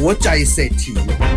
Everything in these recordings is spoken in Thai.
วใจเศรษฐี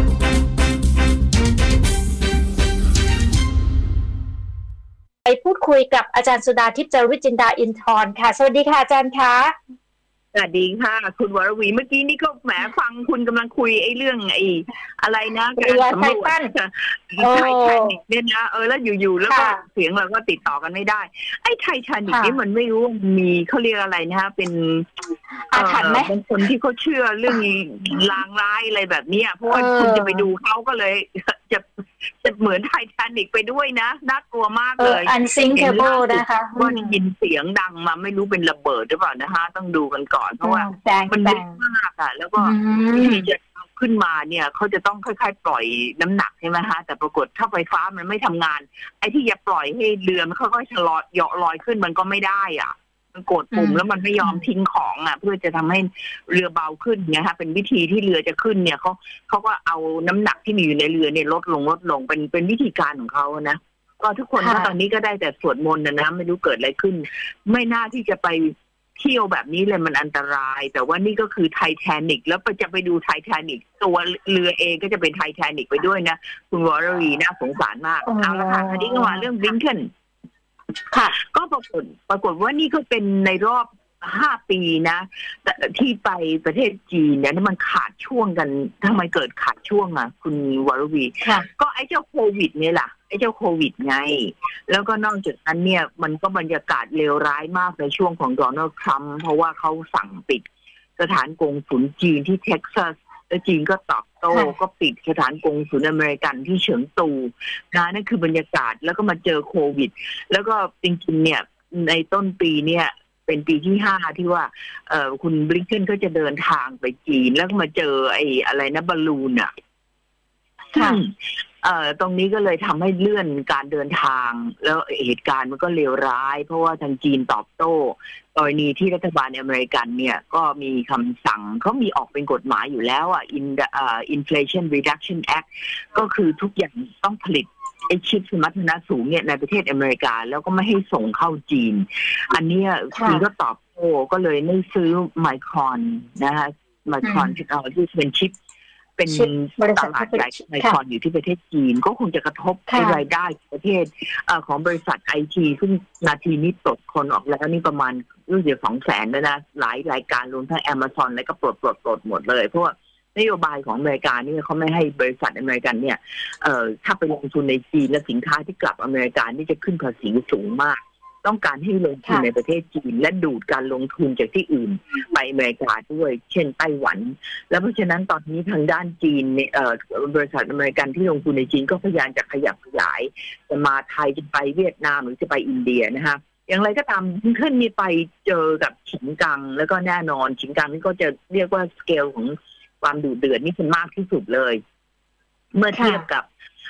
ไปพูดคุยกับอาจารย์สุดาทิพย์ จารุจินดาอินทร์ค่ะสวัสดีค่ะอาจารย์คะสวัสดีค่ะคุณวรวีเมื่อกี้นี่ก็แหมฟังคุณกำลังคุยไอ้เรื่องไอ้อะไรนะการสำรวจไททานิคเนี่ยนะแล้วอยู่ๆแล้วก็เสียงเราก็ติดต่อกันไม่ได้ไอ้ไททานิคนี่มันไม่รู้มีเขาเรียกอะไรนะฮะเป็นอาถรรพ์ไหมบางคนที่เขาเชื่อเรื่องลางร้ายอะไรแบบนี้เพราะว่าคุณจะไปดูเขาก็เลยจะเหมือนไททานิคไปด้วยนะน่ากลัวมากเลย Unsinkable นะคะว่าได้ยินเสียงดังมาไม่รู้เป็นระเบิดหรือเปล่านะคะต้องดูกันก่อนเพราะว่ามันลึกมากอ่ะแล้วก็ที่จะขึ้นมาเนี่ยเขาจะต้องค่อยๆปล่อยน้ำหนักใช่ไหมฮะแต่ปรากฏถ้าไฟฟ้ามันไม่ทำงานไอ้ที่จะปล่อยให้เรือมันค่อยๆชะลอเหาะลอยขึ้นมันก็ไม่ได้อ่ะมันกดปุ่มแล้วมันไม่ยอมทิ้งของอ่ะเพื่อจะทำให้เรือเบาขึ้นเนี่ยฮะเป็นวิธีที่เรือจะขึ้นเนี่ยเขาก็เอาน้ำหนักที่มีอยู่ในเรือเนี่ยลดลงเป็นวิธีการของเขานะก็ทุกคนตอนนี้ก็ได้แต่สวดมนต์นะไม่รู้เกิดอะไรขึ้นไม่น่าที่จะไปเที่ยวแบบนี้เลยมันอันตรายแต่ว่านี่ก็คือไททานิคแล้วจะไปดูไททานิคตัวเรือเองก็จะเป็นไททานิคไปด้วยนะคุณวรวีน่าสงสารมากเอาละค่ะทีนี้ก็มาเรื่องบลิงเคนค่ะก็ปรากฏว่านี่ก็เป็นในรอบ5 ปีนะที่ไปประเทศจีนเนี่ยมันขาดช่วงกันทำไมเกิดขาดช่วงอ่ะคุณวรวีก็ไอ้เจ้าโควิดเนี่ยแหละไอ้เจ้าโควิดไงแล้วก็นอกจากนั้นเนี่ยมันก็บรรยากาศเลวร้ายมากในช่วงของโดนัลด์ทรัมป์เพราะว่าเขาสั่งปิดสถานกงสุลจีนที่เท็กซัสแล้วจีนก็ตอบโต้ก็ปิดสถานกงสุลอเมริกันที่เฉิงตูนะนั่นคือบรรยากาศแล้วก็มาเจอโควิดแล้วก็จริงๆเนี่ยในต้นปีเนี่ยเป็นปีที่5ที่ว่าคุณบลิงเคนก็จะเดินทางไปจีนแล้วก็มาเจอไอ้อะไรนะบอลลูนอ่ะตรงนี้ก็เลยทำให้เลื่อนการเดินทางแล้วเหตุการณ์มันก็เลวร้ายเพราะว่าทางจีนตอบโต้กรณีที่รัฐบาลอเมริกันเนี่ยก็มีคำสั่งเขามีออกเป็นกฎหมายอยู่แล้วอ่ะInflation Reduction Act ก็คือทุกอย่างต้องผลิตไอชิปสมรรถนะสูงเนี่ยในประเทศอเมริกาแล้วก็ไม่ให้ส่งเข้าจีนอันนี้จีนก็ตอบโต้ก็เลยไม่ซื้อไมครอนนะคะไมครอนที่เป็นชิปเป็นตลาดใหญ่ไมครอนอยู่ที่ประเทศจีนก็คงจะกระทบรายได้ประเทศของบริษัทไอทีซึ่งนาทีนี้ปลดคนออกแล้วนี่ประมาณรู้สึก200,000แล้วนะหลายรายการรวมทั้ง Amazon แล้วก็ปลดหมดเลยเพราะว่านโยบายของอเมริกานี่เขาไม่ให้บริษัทอเมริกันเนี่ยถ้าไปลงทุนในจีนและสินค้าที่กลับอเมริกานี่จะขึ้นภาษีสูงมากต้องการให้ลงทุนในประเทศจีนและดูดการลงทุนจากที่อื่นไปอเมริกาด้วยเช่นไต้หวันแล้วเพราะฉะนั้นตอนนี้ทางด้านจีนบริษัทอเมริกันที่ลงทุนในจีนก็พยายามจะขยับขยายจะมาไทยจะไปเวียดนามหรือจะไปอินเดียนะคะอย่างไรก็ตามขึ้นมีไปเจอกับฉิงกังแล้วก็แน่นอนฉิงกังนี่ก็จะเรียกว่าสเกลของความดุเดือดนี่เป็นมากที่สุดเลยเมื่อเทียบกับ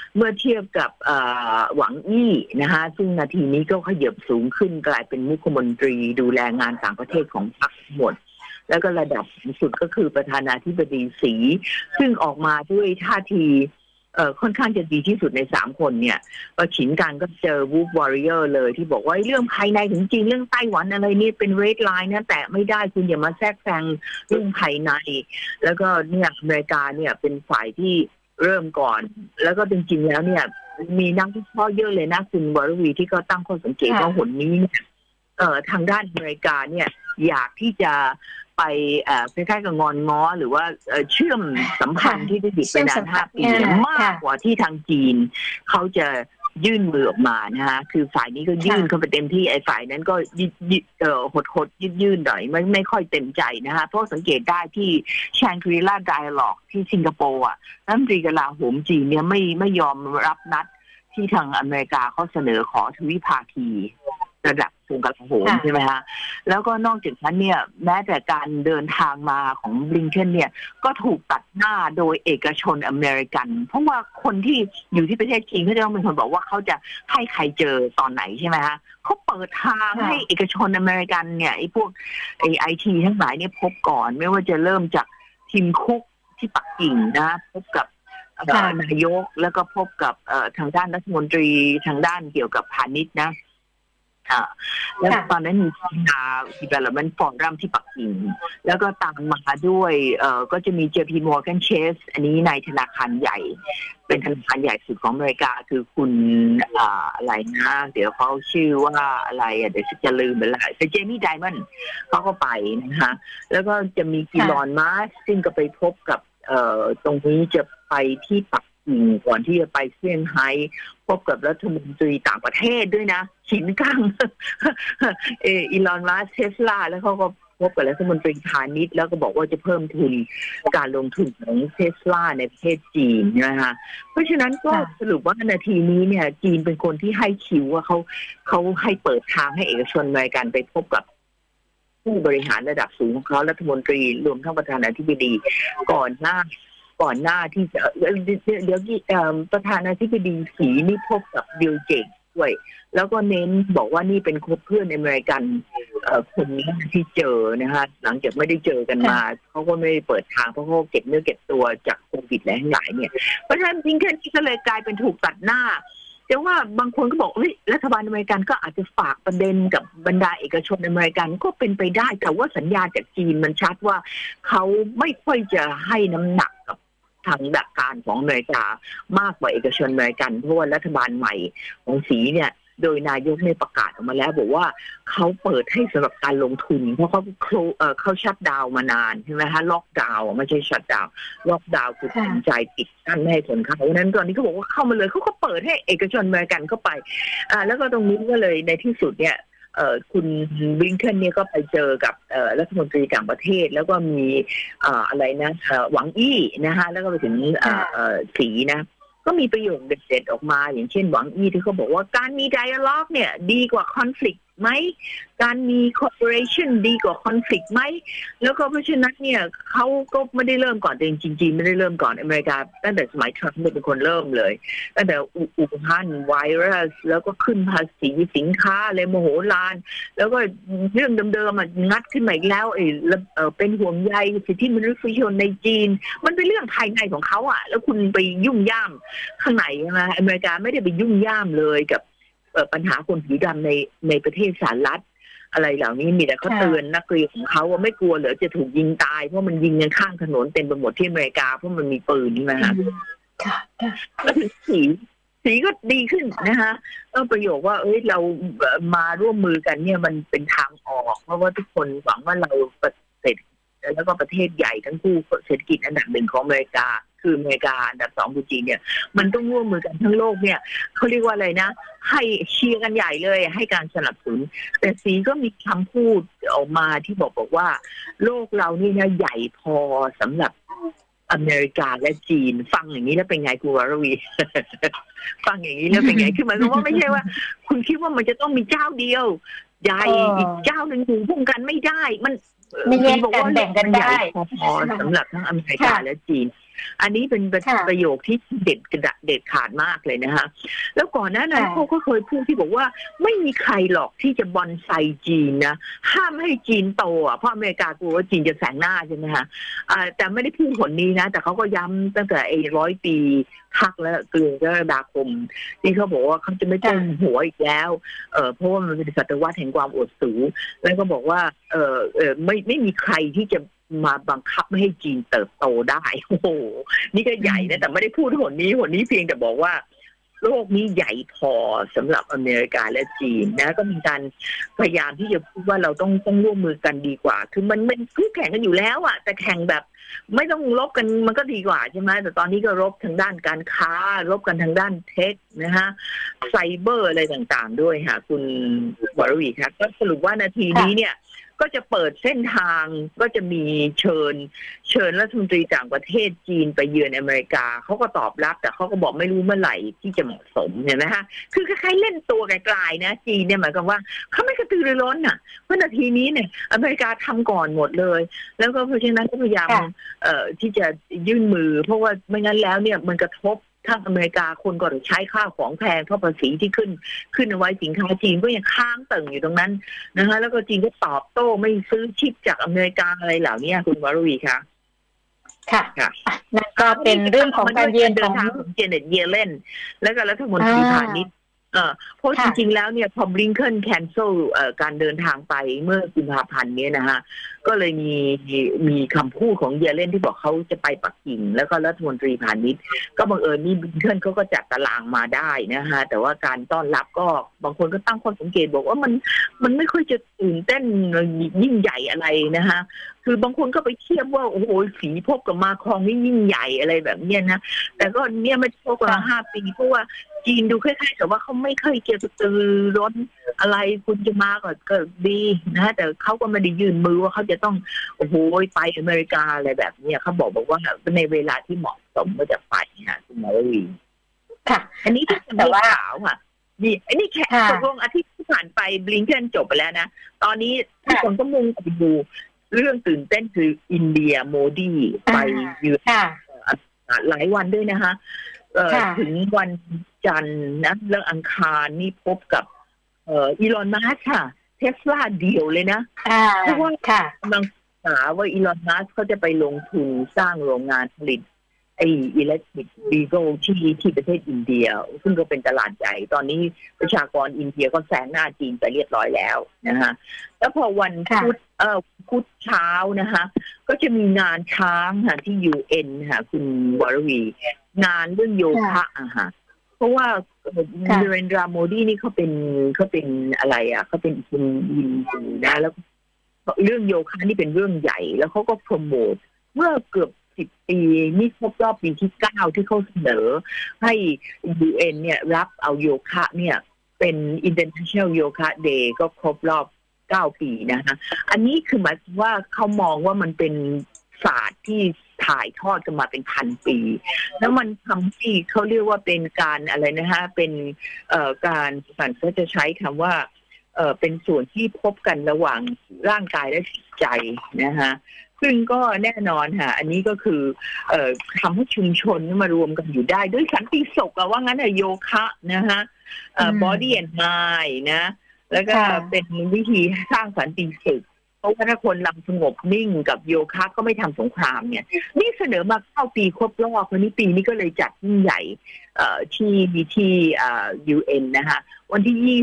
หวังอี้นะคะซึ่งนาทีนี้ก็ขยับสูงขึ้นกลายเป็นมุขมนตรีดูแลงานต่างประเทศของพรรคหมดแล้วก็ระดับสุดก็คือประธานาธิบดีสีซึ่งออกมาด้วยท่าทีค่อนข้างจะดีที่สุดใน3 คนเนี่ยก็ฉินกังก็เจอวูฟวอริเออร์เลยที่บอกว่าเรื่องภายในถึงจีนเรื่องไต้หวันอะไรนี่เป็นเรดไลน์นะแต่ไม่ได้คุณอย่ามาแทรกแซงเรื่องภายในแล้วก็เนี่ยอเมริกาเนี่ยเป็นฝ่ายที่เริ่มก่อนแล้วก็จริงๆแล้วเนี่ยมีนักวิเคราะห์เยอะเลยนะคุณวรวีที่ก็ตั้งข้อสังเกตว่าหนนี้เนี่ยทางด้านอเมริกาเนี่ยอยากที่จะไปคล้ายๆกับงอนง้อหรือว่าเชื่อมสัมพันธ์ที่ได้ติดไปนาน5 ปีมากกว่าที่ทางจีนเขาจะยื่นมือออกมานะคะคือฝ่ายนี้ก็ยื่นเข้าไปเต็มที่ไอ้ฝ่ายนั้นก็หดยื่นหน่อยไม่ค่อยเต็มใจนะคะเพราะสังเกตได้ที่แชงกรีลาไดอะล็อกที่สิงคโปร์อ่ะรัฐมนตรีกลาโหมจีนเนี่ยไม่ยอมรับนัดที่ทางอเมริกาเขาเสนอขอทวิภาคีระดับกระทรวงกลาโหมใช่ไหมคะแล้วก็นอกจากนั้นเนี่ยแม้แต่การเดินทางมาของบลิงเคนเนี่ยก็ถูกตัดหน้าโดยเอกชนอเมริกันเพราะว่าคนที่อยู่ที่ประเทศจีนเขาจะต้องเป็นคนบอกว่าเขาจะให้ใครเจอตอนไหนใช่ไหมคะเขาเปิดทางให้เอกชนอเมริกันเนี่ยไอ้พวกไอทีทั้งหลายเนี่ยพบก่อนไม่ว่าจะเริ่มจากทีมคุกที่ปักกิ่งนะพบกับนายกแล้วก็พบกับทางด้านรัฐมนตรีทางด้านเกี่ยวกับพาณิชย์นะแล้วตอนนั้นมีDevelopment Forum ที่ปักกิ่งแล้วก็ตามมาด้วยก็จะมี JP Morgan Chase อันนี้ในธนาคารใหญ่เป็นธนาคารใหญ่สุดของอเมริกาคือคุณอะไรนะเดี๋ยวเขาชื่อว่าอะไรเดี๋ยวจะลืมไปแล้วแต่เจมี่ไดมอนด์เขาก็ไปนะคะแล้วก็จะมีอีลอนมัสก์ซึ่งก็ไปพบกับตรงนี้จะไปที่ปักกิ่งก่อนที่จะไปเซี่ยงไฮ้พบกับรัฐมนตรีต่างประเทศด้วยนะฉินกังอีลอนมัสก์เทสลาแล้วเขาก็พบกับรัฐมนตรีพาณิชย์แล้วก็บอกว่าจะเพิ่มทุนการลงทุนของเทสลาในประเทศจีนนะคะเพราะฉะนั้นก็สรุปว่านาทีนี้เนี่ยจีนเป็นคนที่ให้คิวว่าเขาให้เปิดทางให้เอกชนอเมริกันไปพบกับผู้บริหารระดับสูงของเขารัฐมนตรีรวมทั้งประธานาธิบดีก่อนหน้าที่จะเดี๋ยวประธานาธิบดีสีนี่พบกับบิลเจตส์ด้วยแล้วก็เน้นบอกว่านี่เป็นเพื่อนอเมริกันคนนี้ที่เจอนะคะหลังจากไม่ได้เจอกันมาเขาก็ไม่ได้เปิดทางเพราะเขาเก็บเนื้อเก็บตัวจากโควิดและทั้งหลายเนี่ยเพราะฉะนั้นจริงแค่นี้ก็เลยกลายเป็นถูกตัดหน้าแต่ว่าบางคนก็บอกรัฐบาลอเมริกันก็อาจจะฝากประเด็นกับบรรดาเอกชนอเมริกันก็เป็นไปได้แต่ว่าสัญญาจากจีนมันชัดว่าเขาไม่ค่อยจะให้น้ำหนักกับทางดักการของอเมริกามากกว่าเอกชนอเมริกันเพราะว่ารัฐบาลใหม่ของสีเนี่ยโดยนายกได้ประกาศออกมาแล้วบอกว่าเขาเปิดให้สำหรับการลงทุนเพราะเขาชัตดาวน์มานานใช่ไหมคะล็อกดาวน์ไม่ใช่ชัตดาวน์ล็อกดาวน์คือตัดใจปิดกั้นไม่ให้คนเข้าเพราะนั้นตอนนี้เขาบอกว่าเข้ามาเลยเขาก็เปิดให้เอกชนอเมริกันเข้าไปแล้วก็ตรงนี้ก็เลยในที่สุดเนี่ยคุณบลิงเคนเนี่ยก็ไปเจอกับรัฐมนตรีต่างประเทศแล้วก็มีอะไรนะหวังอี้นะคะแล้วก็ไปถึงสีนะก็มีประโยคเด็ดๆออกมาอย่างเช่นหวังอี้ที่เขาบอกว่าการมี dialogue เนี่ยดีกว่า conflict ไหมการมี cooperation ดีกว่า conflict ไหมแล้วก็เพราะฉะนั้นเนี่ยเขาก็ไม่ได้เริ่มก่อนแต่จริงๆไม่ได้เริ่มก่อนอเมริกาตั้งแต่สมัยทรัมป์เป็นคนเริ่มเลยตั้งแต่อู่ฮั่นไวรัสแล้วก็ขึ้นภาษีสินค้าเลยโมโหลานแล้วก็เรื่องเดิมๆงัดขึ้นมาอีกแล้วเป็นห่วงใยสิทธิมนุษยชนในจีนมันเป็นเรื่องภายในของเขาแล้วคุณไปยุ่งย่ามข้างในใช่ไหมอเมริกาไม่ได้ไปยุ่งย่ามเลยกับปัญหาคนผิวดำในประเทศสหรัฐอะไรเหล่านี้มีแต่เขาเตือนนักเรียนของเขาว่าไม่กลัวเหรอจะถูกยิงตายเพราะมันยิงกันข้างถนนเต็มไปหมดที่อเมริกาเพราะมันมีปืนนะคะแล้วถึงสีก็ดีขึ้นนะคะประโยคว่าเรามาร่วมมือกันเนี่ยมันเป็นทางออกเพราะว่าทุกคนหวังว่าเราเสร็จแล้วก็ประเทศใหญ่ทั้งคู่เศรษฐกิจอันดับหนึ่งของอเมริกาคืออเมริกาอันดับ2คือจีนเนี่ยมันต้องร่วมมือกันทั้งโลกเนี่ยเขาเรียกว่าอะไรนะให้เชียร์กันใหญ่เลยให้การสนับสนุนแต่สีก็มีคำพูดออกมาที่บอกว่าโลกเรานี่นะใหญ่พอสำหรับอเมริกาและจีนฟังอย่างนี้แล้วเป็นไงคุณวรวี ฟังอย่างนี้แล้วเป็นไงคือหมายความว่าไม่ใช่ว่าคุณคิดว่ามันจะต้องมีเจ้าเดียวใหญ่อีกเจ้าหนึ่งอยู่พุ่งกันไม่ได้มันไม่แยกกันแบ่งกันได้พอสำหรับทั้งอเมริกาและจีนอันนี้เป็นประโยคที่เด็ดขาดมากเลยนะคะแล้วก่อนหน้านั้นเขาก็เคยพูดที่บอกว่าไม่มีใครหรอกที่จะบอนไซจีนนะห้ามให้จีนโตเพราะอเมริกากลัวว่าจีนจะแซงหน้าใช่ไหมคะแต่ไม่ได้พูดผลนี้นะแต่เขาก็ย้ำตั้งแต่100 ปีพักแล้วเกลือกรกฎาคมที่เขาบอกว่าเขาจะไม่ต้มหัวอีกแล้วเพราะว่ามันเป็นศตวรรษแห่งความอดสูแล้วก็บอกว่าไม่มีใครที่จะมาบังคับไม่ให้จีนเติบโตได้โอ้โหนี่ก็ใหญ่นะแต่ไม่ได้พูดหนนี้เพียงแต่บอกว่าโลกนี้ใหญ่พอสำหรับอเมริกาและจีนนะก็มีการพยายามที่จะพูดว่าเราต้องร่วมมือกันดีกว่าคือมันคู่แข่งกันอยู่แล้วแต่แข่งแบบไม่ต้องรบกันมันก็ดีกว่าใช่ไหมแต่ตอนนี้ก็รบทางด้านการค้ารบกันทางด้านเทคนะฮะไซเบอร์อะไรต่างๆด้วยค่ะคุณวรวีครับก็สรุปว่านาทีนี้เนี่ยก็จะเปิดเส้นทางก็จะมีเชิญรัฐมนตรีต่างประเทศจีนไปเยือนอเมริกาเขาก็ตอบรับแต่เขาก็บอกไม่รู้เมื่อไหร่ที่จะเหมาะสมเห็นไหมคะคือคล้ายๆเล่นตัวไกลๆนะจีนเนี่ยหมายความว่าเขาไม่กระตือรือร้นเพราะนาทีนี้เนี่ยอเมริกาทำก่อนหมดเลยแล้วก็เพราะฉะนั้นก็พยายามที่จะยื่นมือเพราะว่าไม่งั้นแล้วเนี่ยมันกระทบทางอเมริกาคนก็ใช้ค่าของแพงเพราะภาษีที่ขึ้นเอาไว้สินค้าจีนก็ยังค้างเติ่งอยู่ตรงนั้นนะคะแล้วก็จีนก็ตอบโต้ไม่ซื้อชิปจากอเมริกาอะไรเหล่านี้คุณวรวีคะค่ะนั่นก็เป็นเรื่องของการเยือนของเจเน็ตเยเลนแล้วก็รัฐมนตรีพาณิชย์เพราะจริงๆแล้วเนี่ยพอบลิงเคนแคนเซิลการเดินทางไปเมื่อกุมภาพันธ์เนี่ยนะฮะก็เลยมีคำพูดของเยเลนที่บอกเขาจะไปปักกิ่งแล้วก็รัฐมนตรีพาณิชย์ก็บังเอิญนี่บลิงเคนเขาก็จัดตารางมาได้นะฮะแต่ว่าการต้อนรับก็บางคนก็ตั้งข้อสังเกตบอกว่ามันไม่ค่อยจะตื่นเต้นยิ่งใหญ่อะไรนะฮะคือบางคนก็ไปเทียบว่าโอ้โหสีพบกับมาครองนี่ยิ่งใหญ่อะไรแบบเนี้ยนะแต่ก็เนี่ยไม่พบมา5 ปีเพราะว่าจีนดูคล้ายๆกับว่าเขาไม่เคยเกี่ยวกับตือร้นอะไรคุณจะมาก็ดีนะแต่เขาก็ไม่ได้ยื่นมือว่าเขาจะต้องโอ้โหไปอเมริกาอะไรแบบนี้เขาบอกว่าในเวลาที่เหมาะสมก็จะไปค่ะคุณหมอวีค่ะอันนี้ที่เป็นข่าวค่ะนี่อันนี้แค่ตกลงอาทิตย์ที่ผ่านไปบลิงเคนจบไปแล้วนะตอนนี้ทุกคนก็มุ่งไปดูเรื่องตื่นเต้นคืออินเดียโมดีไปเยือนหลายวันด้วยนะคะถึงวันจันทร์นะแล้วอังคารนี่พบกับอีลอนมัสก์ค่ะเทสลาเดียวเลยนะเพราะว่ากำลังศึกษาว่าอีลอนมัสก์เขาจะไปลงทุนสร้างโรงงานผลิตไอ้อิเล็กทริกวีโก้ที่ประเทศอินเดียซึ่งก็เป็นตลาดใหญ่ตอนนี้ประชากรอินเดียก็แซงหน้าจีนไปเรียบร้อยแล้วนะคะแล้วพอวันพุธเช้านะคะก็จะมีงานช้างค่ะที่ UN ค่ะคุณวรวีงานเรื่องโยคะอะค่ะเพราะว่าเนเรนดราโมดีนี่เขาเป็นอะไรอ่ะเขาเป็นคุณยินดีนะแล้วเรื่องโยคะนี่เป็นเรื่องใหญ่แล้วเขาก็โปรโมทเมื่อเกือบ10 ปีนี่ครบรอบปีที่9ที่เขาเสนอให้ UN เนี่ยรับเอาโยคะเนี่ยเป็น International Yoga Day ก็ครบรอบ9 ปีนะคะอันนี้คือหมายถึงว่าเขามองว่ามันเป็นศาสตร์ที่ถ่ายทอดกันมาเป็น1,000 ปีแล้วมันทำที่เขาเรียกว่าเป็นการอะไรนะคะเป็นการฝันก็จะใช้คำว่าเป็นส่วนที่พบกันระหว่างร่างกายและจิตใจนะคะซึ่งก็แน่นอนค่ะอันนี้ก็คือทำให้ชุมชนมารวมกันอยู่ได้ด้วยสันติสุขว่างั้นโยคะนะคะbody and mind นะแล้วก็เป็นวิธีสร้างสันติสุขเพราะว่าถ้าคนลำสงบนิ่งกับโยคะก็ไม่ทำสงครามเนี่ยนี่เสนอมา9 ปีครบรอบวันนี้ปีนี้ก็เลยจัดยิ่งใหญ่ที่UN นะคะวันที่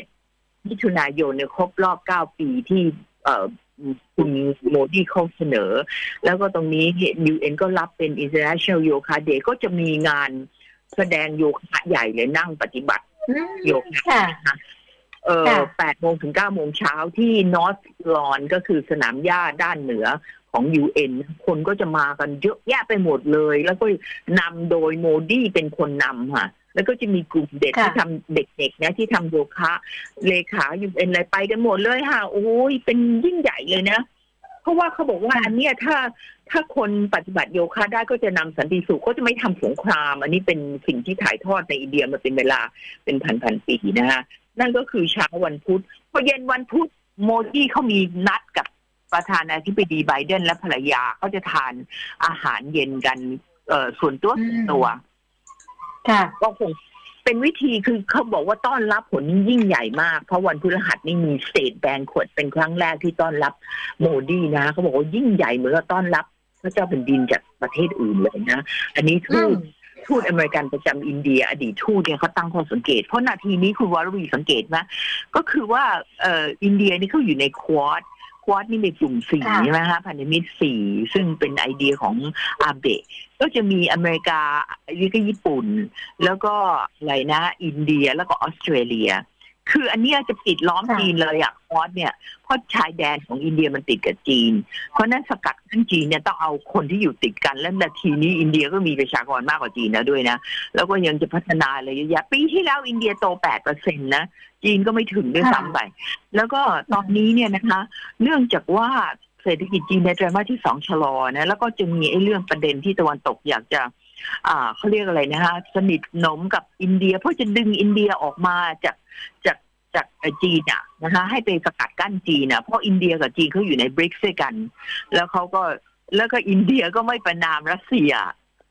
21 มิถุนายนเนี่ยครบรอบ9 ปีที่คุณโมดีเขาเสนอแล้วก็ตรงนี้ UN ก็รับเป็น International Yoga Day ก็จะมีงานแสดงโยคะใหญ่เลยนั่งปฏิบัติโยคะ8 โมงถึง 9 โมงเช้าที่นอร์ทลอนก็คือสนามหญ้าด้านเหนือของ UN คนก็จะมากันเยอะแยะไปหมดเลยแล้วก็นำโดยโมดีเป็นคนนำค่ะแล้วก็จะมีกลุ่มเด็กที่ทำเด็กๆนะที่ทำโยคะเลขา UN อะไรไปกันหมดเลยค่ะโอ้ยเป็นยิ่งใหญ่เลยนะเพราะว่าเขาบอกว่าอันเนี้ยถ้าคนปฏิบัติโยคะได้ก็จะนำสันติสุขก็จะไม่ทำสงครามอันนี้เป็นสิ่งที่ถ่ายทอดในอินเดียมาเป็นเวลาเป็นพันปีนะฮะนั่นก็คือเช้าวันพุธพอเย็นวันพุธโมดีเขามีนัดกับประธานาธิบดีไบเดนและภรรยาเขาจะทานอาหารเย็นกันส่วนตัวก็คงเป็นวิธีคือเขาบอกว่าต้อนรับผลยิ่งใหญ่มากเพราะวันพฤหัสนี่มีสเตทแบงค์ขวดเป็นครั้งแรกที่ต้อนรับโมดีนะเขาบอกว่ายิ่งใหญ่เหมือนกับต้อนรับพระเจ้าแผ่นดินจากประเทศอื่นเลยนะอันนี้ทูตอเมริกันประจำอินเดียอดีตทูตเนี่ยเขาตั้งข้อสังเกตเพราะนาทีนี้คุณวรวีสังเกตนะก็คือว่าอินเดียนี่เขาอยู่ในควอดนี่ในกลุ่ม4ใช่ไหมคะพันธมิตร4ซึ่งเป็นไอเดียของอาเบะก็จะมีอเมริกาแล้วก็ญี่ปุ่นแล้วก็อะไรนะอินเดียแล้วก็ออสเตรเลียคืออันนี้จะปิดล้อมจีนเลยอะควอดเนี่ยเพราะชายแดนของอินเดียมันติดกับจีนเพราะนั้นสกัดทั้งจีนเนี่ยต้องเอาคนที่อยู่ติดกันแล้วนาทีนี้อินเดียก็มีประชากรมากกว่าจีนแล้วด้วยนะแล้วก็ยังจะพัฒนาอะไรเยอะแยะปีที่แล้วอินเดียโต 8% นะจีนก็ไม่ถึงด้วยซ้ำไปแล้วก็ตอนนี้เนี่ยนะคะเนื่องจากว่าเศรษฐกิจจีนในไตรมาสที่2ชะลอนะแล้วก็จะมีไอ้เรื่องประเด็นที่ตะวันตกอยากจะเขาเรียกอะไรนะคะสนิทหนมกับอินเดียเพราะจะดึงอินเดียออกมาจากจีนนะคะให้ไปสกัดกั้นจีนเพราะอินเดียกับจีนเขาอยู่ในบริกส์ด้วยกันแล้วก็อินเดียก็ไม่ประนามรัสเซีย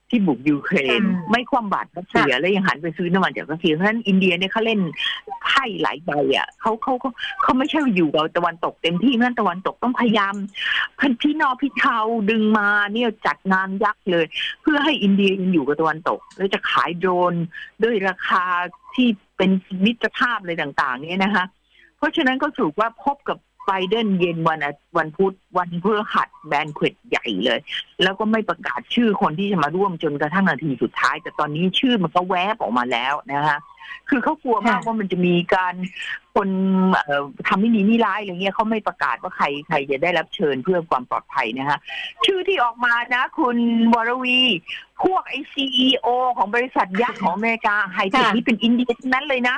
ที่บุกยูเครนไม่คว่ำบาตรรัสเซียแล้วยังหันไปซื้อน้ำมันจากรัสเซียเพราะฉะนั้นอินเดียเนี่ยเขาเล่นไพ่หลายใบอ่ะเขาไม่ใช่อยู่กับตะวันตกเต็มที่นั่นตะวันตกต้องพยายามพี่นอพี่เทาดึงมาเนี่ยจัดงานยักษ์เลยเพื่อให้อินเดียยังอยู่กับตะวันตกแล้วจะขายโดรนด้วยราคาที่เป็นมิตรภาพอะไรต่างๆเนี่ยนะคะเพราะฉะนั้นก็สรุปว่าพบกับไบเดนเย็นวันพุธวันพฤหัสแบนเควตใหญ่เลยแล้วก็ไม่ประกาศชื่อคนที่จะมาร่วมจนกระทั่งนาทีสุดท้ายแต่ตอนนี้ชื่อมันก็แวบออกมาแล้วนะคะคือเขากลัวมากว่ามันจะมีการคนทำไม่ดีไม่ร้ายอะไรเงี้ยเขาไม่ประกาศว่าใครจะได้รับเชิญเพื่อความปลอดภัยนะคะชื่อที่ออกมานะคุณวรวีพวกไอ้ CEO ของบริษัทยักษ์ของอเมริกาไฮเทคนี่เป็นอินเดียทั้งนั้นเลยนะ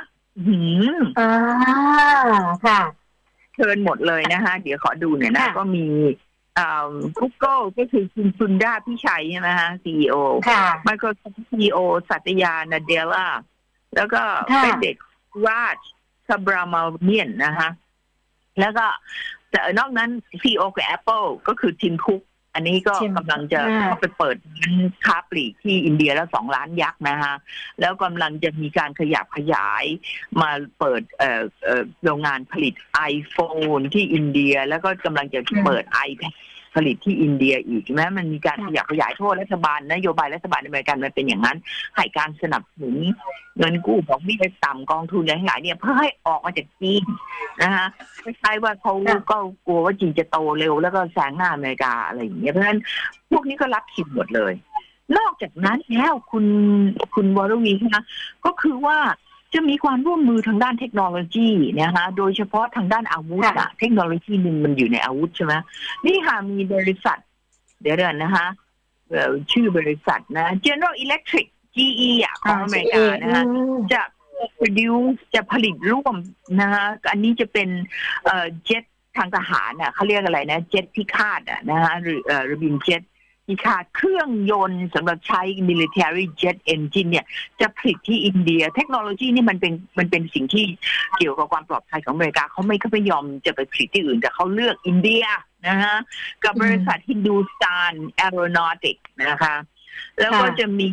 ค่ะเชิญหมดเลยนะคะเดี๋ยวขอดูเนี่ยนะก็มีGoogle ก็คือคุณซุนดาพิชัยใช่ไหมฮะ CEO Microsoft CEO สัตยานาเดลล่าแล้วก็เป็นเด็กราชซาบรามาเนียนนะคะแล้วก็แต่นอกนั้น CEO ของ Apple ก็คือทิมคุกอันนี้ก็กำลังจะเข้าไปเปิดร้านค้าปลีกที่อินเดียแล้ว2 ล้านยักษ์นะคะแล้วกำลังจะมีการขยับขยายมาเปิดโรงงานผลิต iPhone ที่อินเดียแล้วก็กำลังจะเปิด iPad ผลิตที่อินเดียอีกใช่ไหมมันมีการขยับขยายทั่วรัฐบาลนโยบายรัฐบาลอเมริกันมันเป็นอย่างนั้นให้การสนับสนุนเงินกู้ของเบี้ยต่ำกองทุนอะไรทั้งหลายเนี่ยเพื่อให้ออกมาจากจีนนะคะไม่ใช่ว่าเขาก็กลัวว่าจีนจะโตเร็วแล้วก็แซงหน้าอเมริกาอะไรอย่างเงี้ยเพราะฉะนั้นพวกนี้ก็รับคิดหมดเลยนอกจากนั้นแล้วคุณวรวีนะก็คือว่าจะมีความร่วมมือทางด้านเทคโนโลยีนะคะโดยเฉพาะทางด้านอาวุธอะเทคโนโลยีหนึ่งมันอยู่ในอาวุธใช่ไหมนี่ค่ะมีบริษัทเดี๋ยวนะคะชื่อบริษัทนะ General Electric GE อะของอเมริกานะคะจะ produce จะผลิตร่วมนะคะอันนี้จะเป็นเจ็ตทางทหารอะเขาเรียกอะไรนะเจ็ตพิฆาตอะนะคะหรือบินเจ็ตที่ขาดเครื่องยนต์สำหรับใช้ military jet engine เนี่ยจะผลิตที่อินเดียเทคโนโลยีนี่มันเป็นสิ่งที่เกี่ยวกับความปลอดภัยของอเมริกาเขาไม่ยอมจะไปผลิตที่อื่นแต่เขาเลือกอินเดียนะฮะกับบริษัท Hindustan Aeronautics นะคะแล้วก็จะมี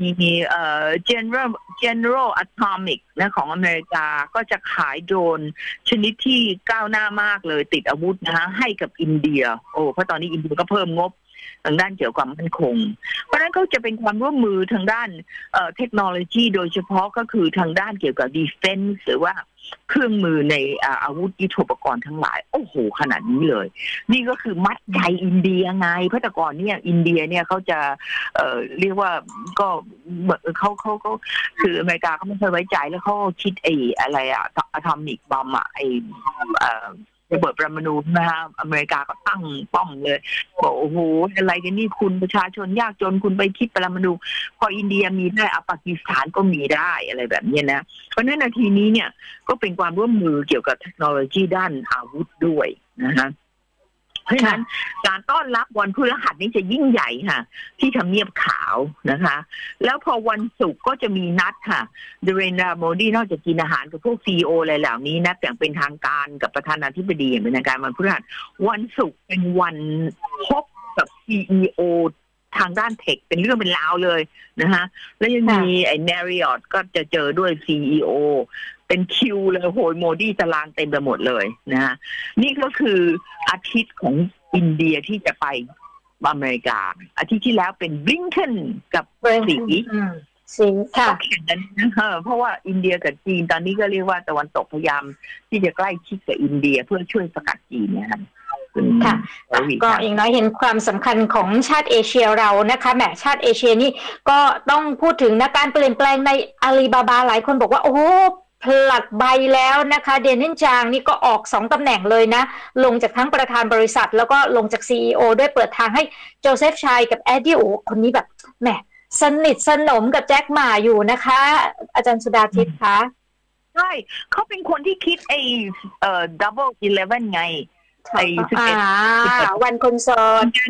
General Atomic นะของอเมริกาก็จะขายโดรนชนิดที่ก้าวหน้ามากเลยติดอาวุธนะคะให้กับอินเดียเพราะตอนนี้อินเดียก็เพิ่มงบทางด้านเกี่ยวกับความมั่นคงเพราะฉะนั้นก็จะเป็นความร่วมมือทางด้านเทคโนโลยีโดยเฉพาะก็คือทางด้านเกี่ยวกับ defense หรือว่าเครื่องมือในอาวุธยุทโธปกรณ์ทั้งหลายโอ้โหขนาดนี้เลยนี่ก็คือมัดใจอินเดียไงเพราะแต่ก่อนเนี่ยอินเดียเนี่ยเขาจะเรียกว่าก็เขาคืออเมริกาเขาไม่เคยไว้ใจแล้วเขาคิดอะไรอะอะตอมิกบอมอะระเบิดปรมาณูนะฮะอเมริกาก็ตั้งป้อมเลยบอกโอ้โหอะไรกันนี่คุณประชาชนยากจนคุณไปคิดปรมาณูพออินเดียมีได้ปากีสถานก็มีได้อะไรแบบนี้นะเพราะนั้นนาทีนี้เนี่ยก็เป็นความร่วมมือเกี่ยวกับเทคโนโลยีด้านอาวุธด้วยนะฮะเพราะฉะนั้นการต้อนรับวันพฤหัสนี้จะยิ่งใหญ่ค่ะที่ทำเนียบขาวนะคะแล้วพอวันศุกร์ก็จะมีนัดค่ะเดเรนดราโมดีนอกจากกินอาหารกับพวก CEO อะไรเหล่านี้นัดอย่างเป็นทางการกับประธานาธิบดีอย่างเป็นทางการวันพฤหัสวันศุกร์เป็นวันพบกับ CEO ทางด้านเทคเป็นเรื่องเป็นราวเลยนะคะแล้วยังมีไอ้ Marriott ก็จะเจอด้วย CEOเป็นคิวเลยโหยโมดีตารางเต็มไปหมดเลยนะนี่ก็คืออาทิตย์ของอินเดียที่จะไปอเมริกาอาทิตย์ที่แล้วเป็นบลิงเคนกับสีค่ะแข่งกันเพราะว่าอินเดียกับจีนตอนนี้ก็เรียกว่าตะวันตกพยายามที่จะใกล้ชิดกับอินเดียเพื่อช่วยสกัดจีนนะครับค่ะก็อย่างน้อยเห็นความสำคัญของชาติเอเชียเรานะคะแหมชาติเอเชียนี่ก็ต้องพูดถึงนะการเปลี่ยนแปลงในอาลีบาบาหลายคนบอกว่าโอ้ผลัดใบแล้วนะคะเดนินจางนี่ก็ออก2ตำแหน่งเลยนะลงจากทั้งประธานบริษัทแล้วก็ลงจาก CEO ด้วยเปิดทางให้โจเซฟชัยกับแอดดี้คนนี้แบบแหมสนิทสนมกับแจ็คหม่าอยู่นะคะอาจารย์สุดาทิพย์คะใช่เขาเป็นคนที่คิดDouble 11ไงวันคอนเสิร์ต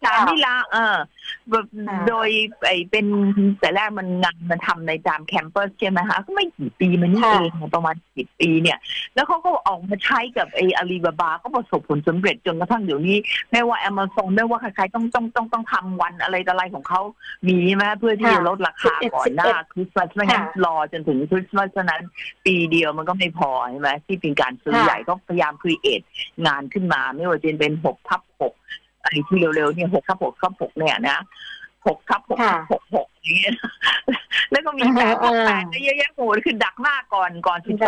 ศาลนี่ละโดยเป็นแต่แรกมันงานมันทำในตามแคมปัสใช่ไหมคะก็ไม่กี่ปีมันนี่เองประมาณ10 ปีเนี่ยแล้วเขาก็ออกมาใช้กับอาลีบาบาก็ประสบผลสำเร็จจนกระทั่งเดี๋ยวนี้ไม่ว่า Amazon ไม่ว่าใครๆต้องทำวันอะไรของเขามีใช่ไหมเพื่อที่จะลดราคาก่อนหน้าคริสต์มาสไม่งั้นรอจนถึงคริสต์มาสนั้นปีเดียวมันก็ไม่พอใช่ไหมที่เป็นการซื้อใหญ่ก็พยายามครีเอทงานขึ้นมาไม่ว่าจะเป็น6/6ไอ้ที่เร็วๆเนี่ย6/6/6เนี่ยนะ6/6/6นี้แล้วก็มี8เยอะแยะโหดคือดักหน้าก่อน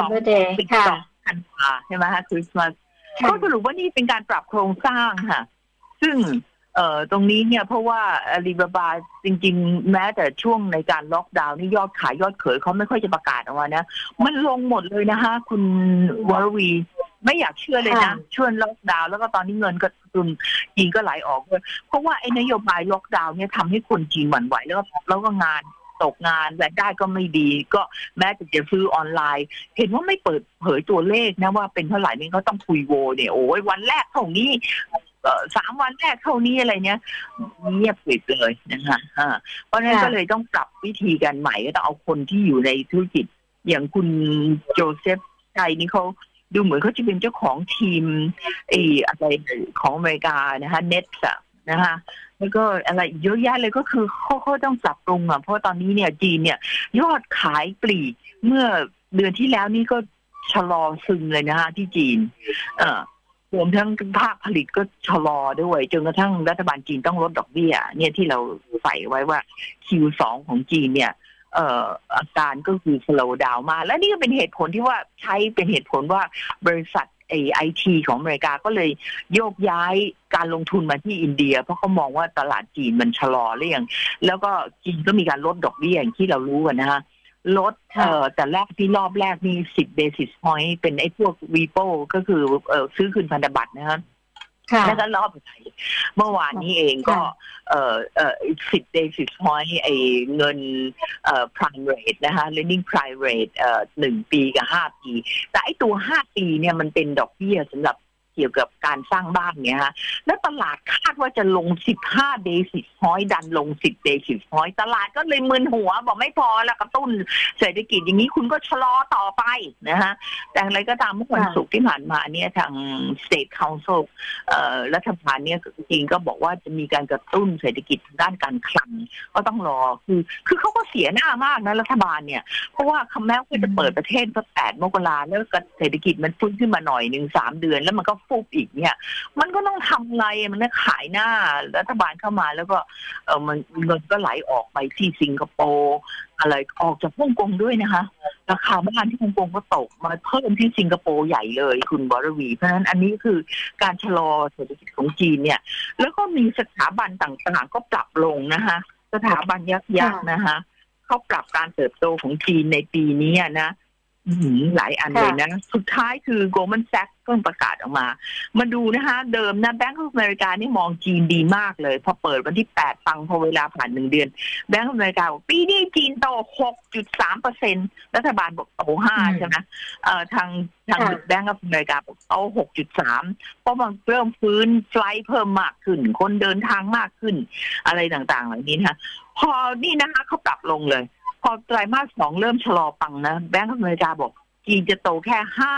12ธันวาใช่ไหมฮะคริสต์มาสก็สรุปว่านี่เป็นการปรับโครงสร้างค่ะซึ่งตรงนี้เนี่ยเพราะว่าอาลีบาบาจริงๆแม้แต่ช่วงในการล็อกดาวน์นี่ยอดขายยอดเขยเขาไม่ค่อยจะประกาศออกมานะมันลงหมดเลยนะคะคุณวรวีไม่อยากเชื่อเลยนะช่วงล็อกดาวน์แล้วก็ตอนนี้เงินก็ตุนจีนก็ไหลออกด้วยเพราะว่าไอ้นโยบายล็อกดาวน์เนี่ยทำให้คนจีนหวั่นไหวแล้วก็งานตกงานรายได้ก็ไม่ดีก็แม้จะซื้อออนไลน์เห็นว่าไม่เปิดเผยตัวเลขนะว่าเป็นเท่าไหร่นี่เขาต้องคุยโวเนี่ยโอ้ยวันแรกเท่านี้3 วันแรกเท่านี้อะไรเนี้ยเงียบกริบเลยนะคะเพราะฉะนั้นก็เลยต้องปรับวิธีการใหม่ก็ต้องเอาคนที่อยู่ในธุรกิจอย่างคุณโจเซฟไทยนี่เขาดูเหมือนเขาจะเป็นเจ้าของทีมอะไรของอเมริกานะคะเน็ตส์นะคะแล้วก็อะไรเยอะแยะเลยก็คือเขาต้องปรับปรุงเพราะตอนนี้เนี่ยจีนเนี่ยยอดขายปลีกเมื่อเดือนที่แล้วนี่ก็ชะลอซึมเลยนะคะที่จีนรวมทั้งภาคผลิตก็ชะลอด้วยจนกระทั่งรัฐบาลจีนต้องลดดอกเบี้ยเนี่ยที่เราใส่ไว้ว่า Q2 ของจีนเนี่ยอาการก็คือ slow down มาและนี่ก็เป็นเหตุผลที่ว่าใช้เป็นเหตุผลว่าบริษัทIT ของอเมริกาก็เลยโยกย้ายการลงทุนมาที่อินเดียเพราะเขามองว่าตลาดจีนมันชะลอเรื่องแล้วก็จีนก็มีการลดดอกเบี้ยอย่างที่เรารู้กันนะฮะลดแต่รอบแรกมี10 basis point เป็นไอ้พวก repo ก็คือซื้อคืนพันธบัตรนะฮะแล้วก็รอบเมื่อวานนี้เองก็10 basis point ไอ้เงินprime rate นะคะ lending prime rate 1 ปีกับ5 ปีแต่ไอ้ตัว5 ปีเนี่ยมันเป็นดอกเบี้ยสำหรับเกี่ยวกับการสร้างบ้านเนี่ยฮะแล้วตลาดคาดว่าจะลง15 basis point ดันลง10 basis point ตลาดก็เลยมึนหัวบอกไม่พอแล้วกระตุ้นเศรษฐกิจอย่างนี้คุณก็ชะลอต่อไปนะฮะแต่อะไรก็ตามเมื่อวันศุกร์ที่ผ่านมาเนี่ยทาง State Council รัฐบาลเนี่ยจริงก็บอกว่าจะมีการกระตุ้นเศรษฐกิจด้านการคลังก็ต้องรอคือเขาก็เสียหน้ามากนะรัฐบาลเนี่ยเพราะว่าคำแม้ว่าจะเปิดประเทศก็8 มกราแล้วเศรษฐกิจมันฟื้นขึ้นมาหน่อยนึง3 เดือนแล้วมันก็ฟุบอีกเนี่ยมันก็ต้องทำอะไรมันก็ขายหน้ารัฐบาลเข้ามาแล้วก็มันเงินก็ไหลออกไปที่สิงคโปร์อะไรออกจากฮ่องกงด้วยนะคะราคาบ้านที่ฮ่องกงก็ตกมาเพิ่มที่สิงคโปร์ใหญ่เลยคุณวรวีเพราะฉะนั้นอันนี้คือการชะลอเศรษฐกิจของจีนเนี่ยแล้วก็มีสถาบันต่างๆก็ปรับลงนะคะสถาบันยักษ์นะคะเขาปรับการเติบโตของจีนในปีนี้นะหลายอันเลยนะสุดท้ายคือ Goldman Sachs ก็ประกาศออกมาดูนะคะเดิมนะ Bank of America นี่มองจีนดีมากเลยพอเปิดวันที่8ฟังพอเวลาผ่าน1 เดือน Bank of America บอกปีนี้จีนโต 6.3% รัฐบาลบอกโต 5% ใช่ไหมทาง Bank of America บอกโต 6.3% เพราะมันเริ่มฟื้นไฟล์เพิ่มมากขึ้นคนเดินทางมากขึ้นอะไรต่างๆเหล่านี้นะคะพอนี่นะคะเขาปรับลงเลยพอไตรมาส 2เริ่มชะลอปังนะแบงก์อเมริกาบอกจีนจะโตแค่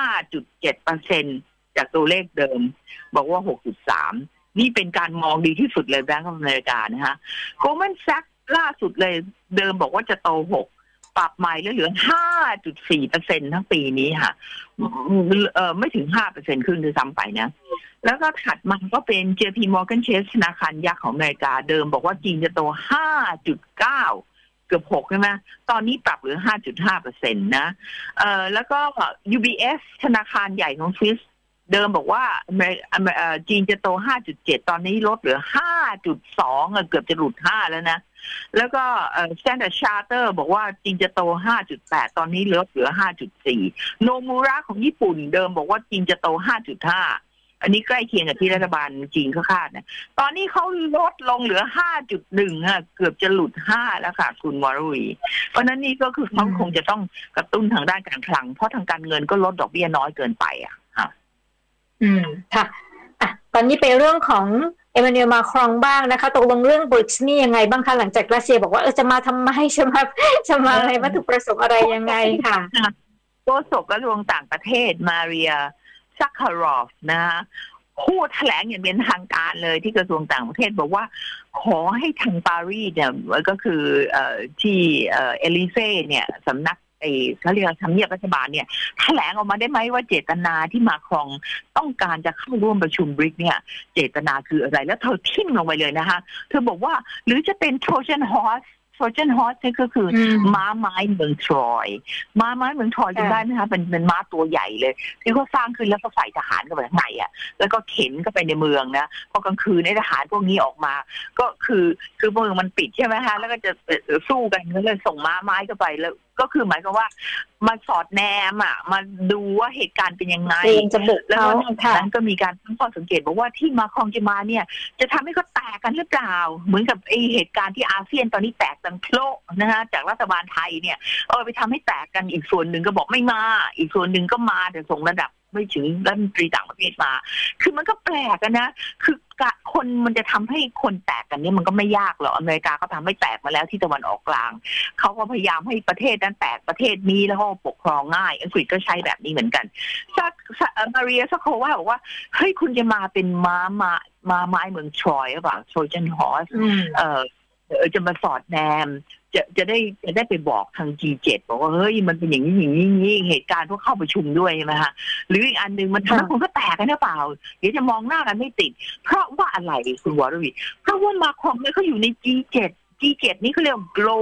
5.7% จากตัวเลขเดิมบอกว่า 6.3 นี่เป็นการมองดีที่สุดเลยแบงก์อเมริกานะคะ Goldman Sachs ล่าสุดเลยเดิมบอกว่าจะโต 6 ปรับใหม่แล้วเหลือ 5.4% ทั้งปีนี้ค่ะไม่ถึง 5% ครึ่งด้วยซ้ำไปนะแล้วก็ถัดมาก็เป็น JP Morgan Chase ธนาคารยักษ์ของอเมริกาเดิมบอกว่าจีนจะโต 5.9เกือบ 6 ใช่ไหมตอนนี้ปรับเหลือ 5.5% นะแล้วก็ UBS ธนาคารใหญ่ของสวิสเดิมบอกว่าจีนจะโต 5.7 ตอนนี้ลดเหลือ 5.2 เกือบจะหลุด 5 แล้วนะแล้วก็ Standard Charter บอกว่าจีนจะโต 5.8 ตอนนี้ลดเหลือ 5.4 โนมูระของญี่ปุ่นเดิมบอกว่าจีนจะโต 5.5อันนี้ใกล้เคียงกับที่รัฐบาลจีนเขาคาดนะตอนนี้เขาลดลงเหลือ 5.1 เกือบจะหลุด 5 แล้วค่ะคุณวรวีเพราะนั้นนี่ก็คือเขาคงจะต้องกระตุ้นทางด้านการคลังเพราะทางการเงินก็ลดดอกเบี้ยน้อยเกินไปค่ะค่ะตอนนี้ไปเรื่องของมมานูเอล มาครองบ้างนะคะตกลงเรื่องบริกส์นี่ยังไงบ้างคะหลังจากรัสเซียบอกว่าจะมาทำไมจะมาอะไรวัตถุประสงค์อะไรยังไงค่ะโฆษกกระทรวงต่างประเทศมาเรียซัคคารอฟนะคะพูดแถลงอย่างเป็นทางการเลยที่กระทรวงต่างประเทศบอกว่าขอให้ทางปารีสเนี่ยก็คือที่เอลิเซ่เนี่ยสำนักเขาเรียกทำเนียบรัฐบาลเนี่ยแถลงออกมาได้ไหมว่าเจตนาที่มาครองต้องการจะเข้าร่วมประชุมบริกเนี่ยเจตนาคืออะไรแล้วเธอทิ่มลงไปเลยนะคะเธอบอกว่าหรือจะเป็นโทรเจนฮอร์สนี่ก็คือม้าไม้เมืองทรอยม้าไม้เมืองทรอยจำได้ไหมคะเป็นม้าตัวใหญ่เลยที่เขาสร้างขึ้นแล้วก็ใส่ทหารเข้าไปข้างในอ่ะแล้วก็เข็นเข้าไปในเมืองนะพอกลางคืนทหารพวกนี้ออกมาก็คือเมืองมันปิดใช่ไหมคะแล้วก็จะสู้กันก็เลยส่งม้าไม้เข้าไปแล้วก็คือหมายความว่ามาสอดแนมอ่ะมาดูว่าเหตุการณ์เป็นยังไงแล้วนอกจากนั้นก็มีการตั้งข้อสังเกตบอกว่าที่มาครองจะมาเนี่ยจะทำให้เขาแตกกันหรือเปล่าเหมือนกับเหตุการณ์ที่อาเซียนตอนนี้แตกกันโคลนะฮะจากรัฐบาลไทยเนี่ยไปทำให้แตกกันอีกส่วนหนึ่งก็บอกไม่มาอีกส่วนหนึ่งก็มาแต่ส่งระดับไม่ถึงรัฐมนตรีต่างประเทศมาคือมันก็แปลกกันนะคือคนมันจะทำให้คนแตกกันนี่มันก็ไม่ยากหรอกอเมริกาก็ทำให้แตกมาแล้วที่ตะวันออกกลางเขาก็พยายามให้ประเทศนั้นแตกประเทศนี้แล้วก็ปกครองง่ายอังกฤษก็ใช้แบบนี้เหมือนกันมาเรียซัคโควาบอกว่าเฮ้ยคุณจะมาเป็นม้าไม้เมืองทรอยหรือเปล่าโทรเจนฮอร์สจะมาสอดแนมจะได้ไปบอกทาง G7 บอกว่าเฮ้ยมันเป็นอย่างนี้เหตุการณ์พวกเข้าประชุมด้วยใช่ไหมคะหรืออีกอันนึงมันทำให้คนก็แตกกันหรือเปล่าเดี๋ยวจะมองหน้ากันไม่ติดเพราะว่าอะไรคุณวรวีเพราะว่ามาครองเนี่ยเขาอยู่ใน G7 นี่เขาเรียก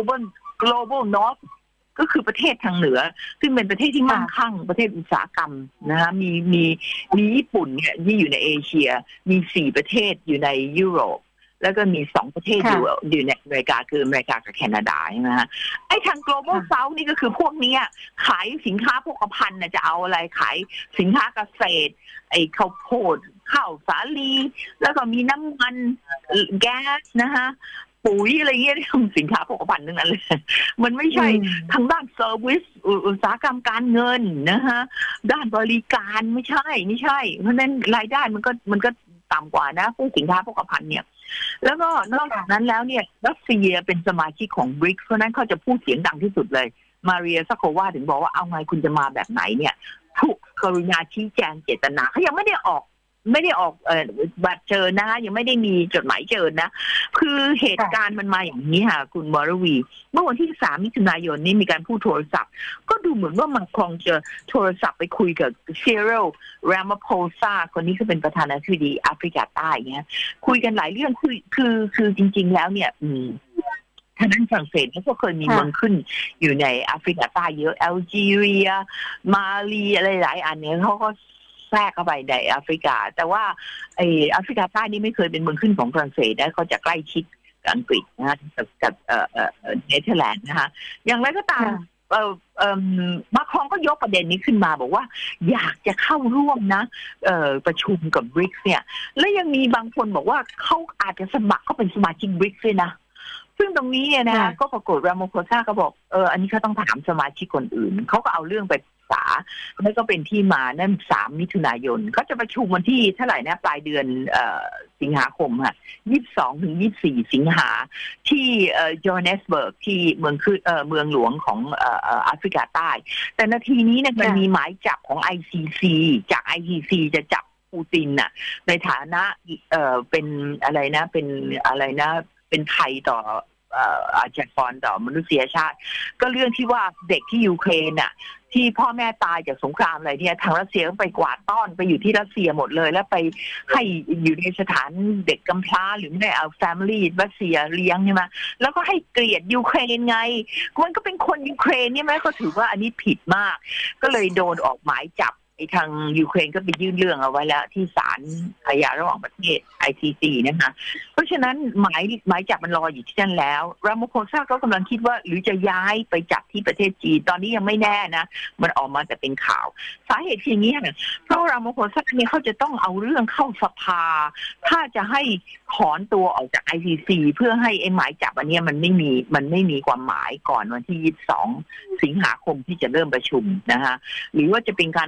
global north ก็คือประเทศทางเหนือซึ่งเป็นประเทศที่มั่งคั่งประเทศอุตสาหกรรมนะคะมีญี่ปุ่นเนี่ยที่อยู่ในเอเชียมี4ประเทศอยู่ในยุโรปแล้วก็มี2ประเทศอยู่ในอเมริกาคืออเมริกากับแคนาดาใช่ไหมฮะไอ้ทาง global south นี่ก็คือพวกนี้ขายสินค้าโภคภัณฑ์จะเอาอะไรขายสินค้าเกษตรไอ้ข้าวโพดข้าวสาลีแล้วก็มีน้ำมันแก๊สนะคะปุ๋ยอะไรเงี้ยที่สินค้าโภคภัณฑ์ทั้งนั้นเลยมันไม่ใช่ทางด้านเซอร์วิสอุตสาหกรรมการเงินนะคะด้านบริการไม่ใช่เพราะนั้นรายได้มันก็ต่ำกว่านะพวกสินค้าโภคภัณฑ์เนี่ยแล้วก็นอกจากนั้นแล้วเนี่ยรัสเซียเป็นสมาชิกของบริกเพราะนั้นเขาจะพูดเสียงดังที่สุดเลยมาเรียซัคโควาถึงบอกว่าเอาไงคุณจะมาแบบไหนเนี่ยถูกกรุณาชี้แจงเจตนาเขายังไม่ได้ออกบัตรเชิญนะคะยังไม่ได้มีจดหมายเชิญนะคือเหตุการณ์มันมาอย่างนี้ค่ะคุณวรวีเมื่อวันที่3 มิถุนายนนี้มีการพูดโทรศัพท์ก็ดูเหมือนว่ามาครองจะโทรศัพท์ไปคุยกับเซเรล แรมาโพซาคนนี้คือเป็นประธานาธิบดีแอฟริกาใต้เนี่ยคุยกันหลายเรื่องคือจริงๆแล้วเนี่ยทางด้านฝรั่งเศสก็เคยมีเมืองขึ้นอยู่ในแอฟริกาใต้เยอะแอลจีเรียมาลีอะไรหลายอันเนี่ยเขาก็แทรกเข้าไปในแอฟริกาแต่ว่าแอฟริกาใต้นี่ไม่เคยเป็นเมืองขึ้นของฝรั่งเศสนะเขาจะใกล้ชิดกับอังกฤษนะฮะกับเนเธอร์แลนด์นะคะอย่างไรก็ตามมาครองก็ยกประเด็นนี้ขึ้นมาบอกว่าอยากจะเข้าร่วมนะประชุมกับบริกส์เนี่ยและยังมีบางคนบอกว่าเขาอาจจะสมัครเข้าเป็นสมาชิกบริกส์ด้วยนะซึ่งตรงนี้เนี่ยนะก็ปรากฏราโมโพซาก็บอกอันนี้เขาต้องถามสมาชิกคนอื่นเขาก็เอาเรื่องไปแล้วก็เป็นที่มานั่น3 มิถุนายนก็จะประชุมวันที่เท่าไหร่นะปลายเดือนสิงหาคมค่ะ22 ถึง 24 สิงหาที่โจฮันเนสเบิร์กที่เมืองหลวงของแอฟริกาใต้แต่นาทีนี้เนี่ยมันมีหมายจับของ ICC จาก ICC จะจับปูตินน่ะในฐานะเป็นอะไรนะเป็นภัยต่ออาชญากรต่อมนุษยชาติก็เรื่องที่ว่าเด็กที่ยูเครนน่ะที่พ่อแม่ตายจากสงครามอะไรเนี่ยทางรัสเซียก็ไปกวาดต้อนไปอยู่ที่รัสเซียหมดเลยแล้วไปให้อยู่ในสถานเด็กกำพร้าหรือไม่ได้เอาแฟมิลี่รัสเซียเลี้ยงใช่ไหมแล้วก็ให้เกลียดยูเครนไงมันก็เป็นคนยูเครนใช่ไหมก็ถือว่าอันนี้ผิดมากก็เลยโดนออกหมายจับทางยูเครนก็ไปยื่นเรื่องเอาไว้แล้วที่ศาลอาญาระหว่างประเทศ ICC นะคะเพราะฉะนั้นหมายจับมันรออยู่ที่นั่นแล้วราโมโพซาก็กำลังคิดว่าหรือจะย้ายไปจับที่ประเทศจีนตอนนี้ยังไม่แน่นะมันออกมาแต่เป็นข่าวสาเหตุอย่างนี้เนี่ยเพราะราโมโพซาเนี่ยเขาจะต้องเอาเรื่องเข้าสภาถ้าจะให้ถอนตัวออกจาก ICC เพื่อให้หมายจับอันนี้มันไม่มีความหมายก่อนวันที่22 สิงหาคมที่จะเริ่มประชุมนะคะหรือว่าจะเป็นการพัก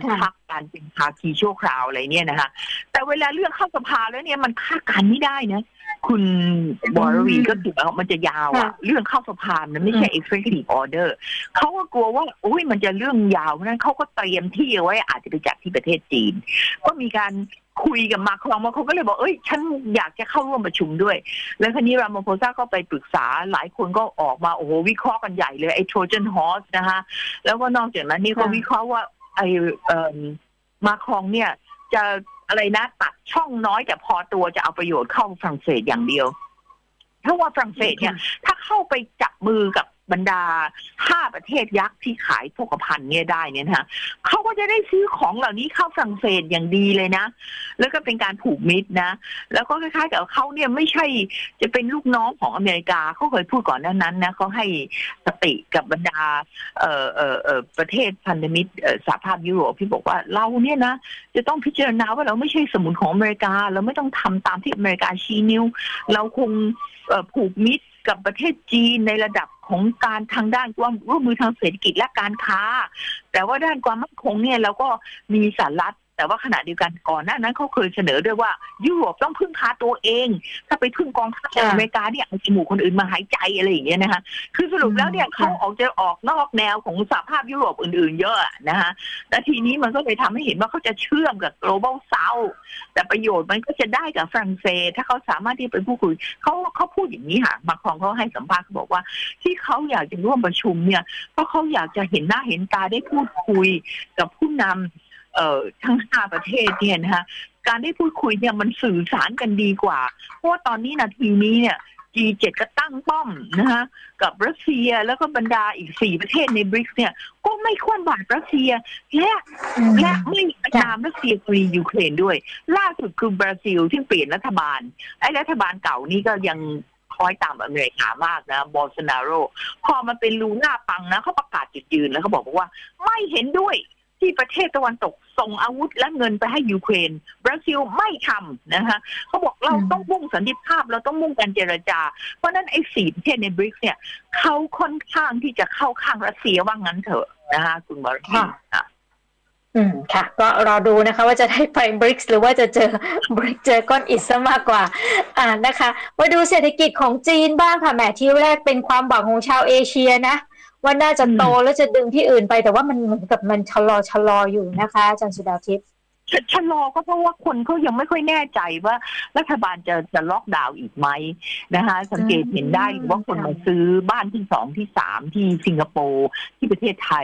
การเป็นภาคีชั่วคราวอะไรเนี่ยนะคะแต่เวลาเรื่องเข้าสภาแล้วเนี่ยมันคาดการไม่ได้นะคุณบรวีก็ถือว่ามันจะยาวอะเรื่องเข้าสภามันไม่ใช่ executive order เขาก็กลัวว่าโอ้ยมันจะเรื่องยาวนั้นเขาก็เตรียมที่เอาไว้อาจจะไปจัดที่ประเทศจีนก็มีการคุยกับมาครองมาเขาก็เลยบอกเอ้ยฉันอยากจะเข้าร่วมประชุมด้วยแล้วทีนี้รามาโพซาก็ไปปรึกษาหลายคนก็ออกมาโอ้โหวิเคราะห์กันใหญ่เลยไอ้ Trojan Horse นะคะแล้วก็นอกจากนั้นนี่เขาวิเคราะห์ว่าไอ้มาครองเนี่ยจะอะไรนะตัดช่องน้อยแต่พอตัวจะเอาประโยชน์เข้าฝรั่งเศสอย่างเดียวถ้าว่าฝรั่งเศสเนี่ยถ้าเข้าไปจับมือกับบรรดา5ประเทศยักษ์ที่ขายโภคภัณฑ์เนี่ยได้เนี่ยนะคะเขาก็จะได้ซื้อของเหล่านี้เข้าฝรั่งเศสอย่างดีเลยนะแล้วก็เป็นการผูกมิตรนะแล้วก็คล้ายๆกับเขาเนี่ยไม่ใช่จะเป็นลูกน้องของอเมริกาเขาเคยพูดก่อนนั้นนะเขาให้สติกับบรรดาประเทศพันธมิตรสหภาพยุโรปที่บอกว่าเราเนี่ยนะจะต้องพิจารณาว่าเราไม่ใช่สมุนของอเมริกาเราไม่ต้องทำตามที่อเมริกาชี้นิ้วเราคงผูกมิตรกับประเทศจีนในระดับของการทางด้านความร่วมมือทางเศรษฐกิจและการค้าแต่ว่าด้านความมั่นคงเนี่ยเราก็มีสหรัฐแต่ว่าขณะเดียวกันก่อนหน้านั้นเขาเคยเสนอด้วยว่ายุโรปต้องพึ่งพาตัวเองถ้าไปพึ่งกองทัพอเมริกาเนี่ยเอาจมูกคนอื่นมาหายใจอะไรอย่างเงี้ยนะคะคือสรุปแล้วเนี่ยเขาจะออกนอกแนวของสหภาพยุโรปอื่นๆเยอะนะคะและทีนี้มันก็เลยทำให้เห็นว่าเขาจะเชื่อมกับ global south แต่ประโยชน์มันก็จะได้กับฝรั่งเศสถ้าเขาสามารถที่ไปพูดคุยเขาพูดอย่างนี้ค่ะมาครองเขาให้สัมภาษณ์เขาบอกว่าที่เขาอยากจะร่วมประชุมเนี่ยเพราะเขาอยากจะเห็นหน้าเห็นตาได้พูดคุยกับผู้นำทั้ง5ประเทศเนี่ยนะคะการได้พูดคุยเนี่ยมันสื่อสารกันดีกว่าเพราะว่าตอนนี้นาทีนี้เนี่ย G7 ก็ตั้งป้อมนะคะกับรัสเซียแล้วก็บรรดาอีก4ประเทศในบริกส์เนี่ยก็ไม่ควนบาตรรัสเซียและไม่ประนามรัสเซียกรณียูเครนด้วยล่าสุดคือบราซิลที่เปลี่ยนรัฐบาลไอ้รัฐบาลเก่านี่ก็ยังคอยตามอเมริกามากนะบอลโซนาโรพอมาเป็นลูน่าปังนะเขาประกาศจุดยืนแล้วเขาบอกว่าไม่เห็นด้วยที่ประเทศตะวันตกส่งอาวุธและเงินไปให้ยูเครนบราซิลไม่ทำนะคะเขาบอกเราต้องมุ่งสันติภาพเราต้องมุ่งการเจรจาเพราะนั้นไอ้4ประเทศในบริกส์เนี่ยเขาค่อนข้างที่จะเข้าข้างรัสเซียว่างั้นเถอะนะคะคุณบริค่ะค่ะก็รอดูนะคะว่าจะได้ไปบริกส์หรือว่าจะเจอบริกเจอก้อนอิฐซะมากกว่านะคะมาดูเศรษฐกิจของจีนบ้างค่ะแหมที่แรกเป็นความหวังของชาวเอเชียนะว่าน่าจะโตแล้วจะดึงที่อื่นไปแต่ว่ามันเหมือนกับมันชะลออยู่นะคะอาจารย์สุดาทิพย์ชะลอก็เพราะว่าคนเขายังไม่ค่อยแน่ใจว่ารัฐบาลจะล็อกดาวน์อีกไหมนะคะสังเกตเห็นได้ว่าคนมาซื้อบ้านที่2ที่3ที่สิงคโปร์ที่ประเทศไทย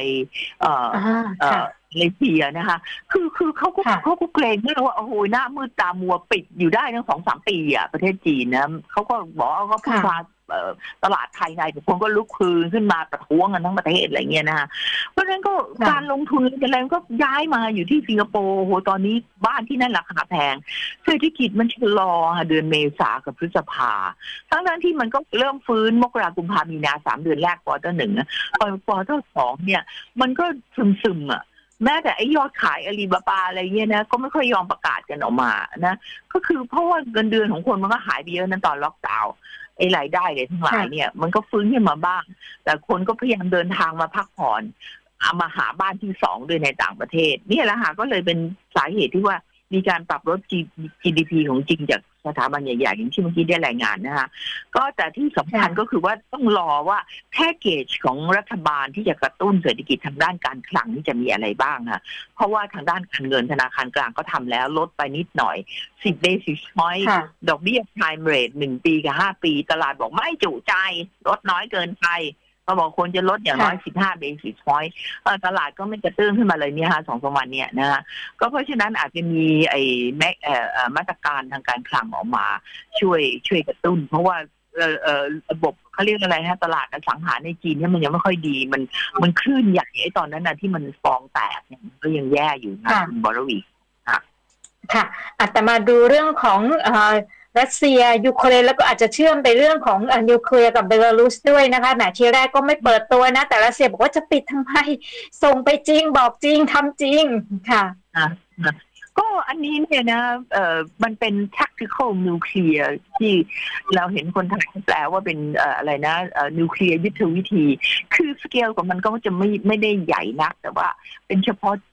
เลยเสียนะคะคือเขาก็เกรงด้วยว่าโอ้โหหน้ามืดตามัวปิดอยู่ได้ตั้ง 2-3 ปีอ่ะประเทศจีนนะเขาก็บอกว่าเขาพึ่งพาตลาดไทยไงทุกคนก็ลุกคืนขึ้นมาประท้วงกันทั้งประเทศอะไรเงี้ยนะคะเพราะฉะนั้นก็การลงทุนอะไรก็ย้ายมาอยู่ที่สิงคโปร์โหตอนนี้บ้านที่นั่นราคาแพงเศรษฐกิจมันชะลอเดือนเมษากับพฤษภาทั้งที่มันก็เริ่มฟื้นมกราคมกุมภาพันธ์มีนา3 เดือนแรกควอเตอร์ 1นะควอเตอร์ 2เนี่ยมันก็ซึมอ่ะแม้แต่ไอ้ยอดขายอาลีบาบาอะไรเงี้ยนะก็ไม่ค่อยยอมประกาศกันออกมานะก็คือเพราะว่าเงินเดือนของคนมันก็หายไปเยอะนั้นตอนล็อกดาวน์ไอ้รายได้เลยทั้งหลายเนี่ยมันก็ฟื้นขึ้นมาบ้างแต่คนก็พยายามเดินทางมาพักผ่อนเอามาหาบ้านที่2ด้วยในต่างประเทศนี่แหละค่ะก็เลยเป็นสาเหตุที่ว่ามีการปรับลด GDP ของจริงจากสถาบันใหญ่ๆอย่างที่เมื่อกี้ได้รายงานนะคะก็แต่ที่สำคัญก็คือว่าต้องรอว่าแพ็กเกจของรัฐบาลที่จะกระตุ้นเศรษฐกิจทางด้านการคลังที่จะมีอะไรบ้างค่ะเพราะว่าทางด้านการเงินธนาคารกลางก็ทำแล้วลดไปนิดหน่อย10 basis point ดอกเบี้ย prime rate 1 ปีกับ5 ปีตลาดบอกไม่จุใจลดน้อยเกินไปเขาบอกคนจะลดอย่างน้อย15 basis point ตลาดก็ไม่กระตื้นขึ้นมาเลยเนี่ยฮะ2-3 วันเนี่ยนะฮะก็เพราะฉะนั้นอาจจะมีไอ้มาตรการทางการคลังออกมาช่วยกระตุ้นเพราะว่าระบบเขาเรียกอะไรฮะตลาดอสังหาในจีนเนี่ยมันยังไม่ค่อยดีมันคลื่นใหญ่ไอ้ตอนนั้นนะที่มันฟองแตกเนี่ยก็ยังแย่อยู่นะคุณบรวีค่ะแต่มาดูเรื่องของรัสเซียยูเครนแล้วก็อาจจะเชื่อมไปเรื่องของนิวเคลียร์กับเบลารุสด้วยนะคะแหมทีแรกก็ไม่เปิดตัวนะแต่รัสเซียบอกว่าจะปิดทำไมส่งไปจริงบอกจริงทำจริงค่ะก็อันนี้เนี่ยนะมันเป็น tactical nuclear ที่เราเห็นคนไทยแปลว่าเป็นอะไรนะนิวเคลียร์ยุทธวิธีคือสเกลของมันก็จะไม่ได้ใหญ่นักแต่ว่าเป็นเฉพาะจุด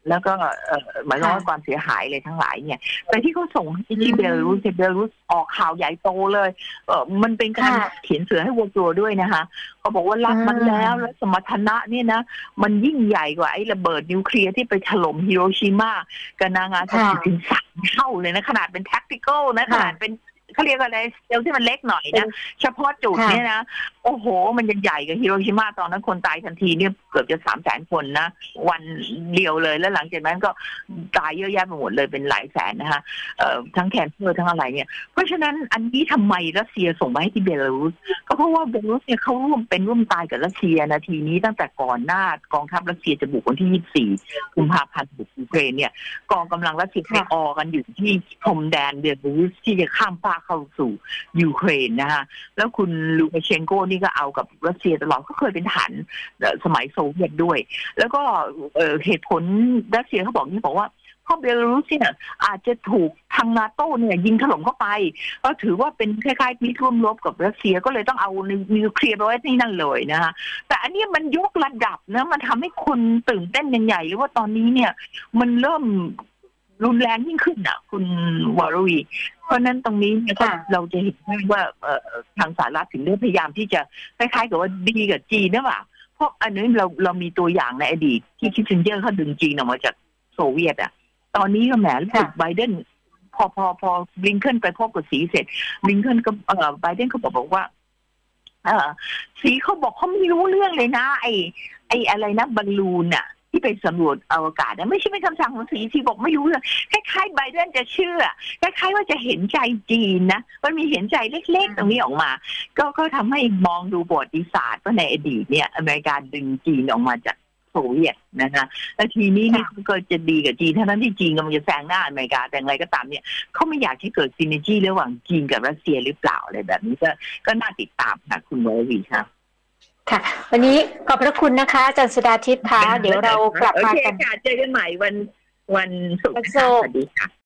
แล้วก็หมายความว่าความเสียหายเลยทั้งหลายเนี่ยแต่ที่เขาส่งที่เบลารุสออกข่าวใหญ่โตเลยมันเป็นการเขียนเสือให้วัวกลัวด้วยนะคะเขาบอกว่ารับมันแล้วสมรรถนะเนี่ยนะมันยิ่งใหญ่กว่าไอ้ระเบิดนิวเคลียร์ที่ไปถล่มฮิโรชิมากับนางาซากิถึง3 เท่าเลยนะขนาดเป็น tactical นะขนาดเป็นเขาเรียกอะไรเซลที่มันเล็กหน่อยนะเฉพาะจุดเนี่ยนะโอ้โหมันจะใหญ่กับฮิโรชิมาตอนนั้นคนตายทันทีเนี่ยเกือบจะ300,000 คนนะวันเดียวเลยแล้วหลังจากนั้นก็ตายเยอะแยะไปหมดเลยเป็นหลายแสนนะคะทั้งแคนเซอร์ทั้งอะไรเนี่ยเพราะฉะนั้นอันนี้ทำไมรัสเซียส่งมาให้ที่เบลารุสก็เพราะว่าเบลารุสเนี่ยเขาร่วมตายกับรัสเซียนาทีนี้ตั้งแต่ก่อนหน้ากองทัพรัสเซียจะบุกวันที่24 กุมภาพันธ์บุกยูเครนเนี่ยกองกำลังรัสเซียไปออกันอยู่ที่พรมแดนเบลารุสที่จะข้ามฟากเข้าสู่ยูเครนนะคะแล้วคุณลูคาเชนโกนี่ก็เอากับรัสเซียตลอดก็เคยเป็นทหารสมัยโซเวียตด้วยแล้วก็เหตุผลรัสเซียเขาบอกว่าเพราะเบลารุสเนี่ยอาจจะถูกทางนาโต้เนี่ยยิงถล่มเข้าไปก็ถือว่าเป็นคล้ายๆมีร่วมรบกับรัสเซียก็เลยต้องเอานิวเคลียร์ไปไว้ที่นั่นเลยนะคะแต่อันนี้มันยกระดับนะมันทำให้คนตื่นเต้นอย่างใหญ่เลยว่าตอนนี้เนี่ยมันเริ่มรุนแรงยิ่งขึ้นอ่ะคุณวรวีเพราะนั้นตรงนี้เนี่ยเราจะเห็นว่าทางสหรัฐถึงได้พยายามที่จะคล้ายๆกับว่าดีกับจีนนะว่าเพราะอันนี้เรามีตัวอย่างในอดีตที่คิสซินเจอร์เขาดึงจีนออกมาจากโซเวียตอ่ะตอนนี้ก็แหมรู้สึกไบเดนพอบลิงเคนไปพบกับสีเสร็จลิงเคนก็ไบเดนเขาบอกว่าสีเขาบอกเขาไม่รู้เรื่องเลยนะไอ้อะไรนะบอลลูนอ่ะที่ไปสำรวจอวกาศนะไม่ใช่เป็นคำสั่งของสีบอกไม่รู้เลยคล้ายๆไบเดนจะเชื่อคล้ายๆว่าจะเห็นใจจีนนะมันมีเห็นใจเล็กๆตรงนี้ออกมาก็ทำให้มองดูประวัติศาสตร์ว่าในอดีตเนี่ยอเมริกาดึงจีนออกมาจากโซเวียตนะคะแล้วทีนี้นี่ก็จะดีกับจีนทั้งที่จีนกำลังจะแซงหน้าอเมริกาแต่อะไรก็ตามเนี่ยเขาไม่อยากให้เกิดซินเนจี้ระหว่างจีนกับรัสเซียหรือเปล่าอะไรแบบนี้ก็น่าติดตามค่ะคุณวรวีค่ะค่ะวันนี้ขอบพระคุณนะคะอาจารย์สุดาทิพย์ค่ะเดี๋ยวเรากลับมากันเจอกันใหม่วันศุกร์สวัสดีค่ะ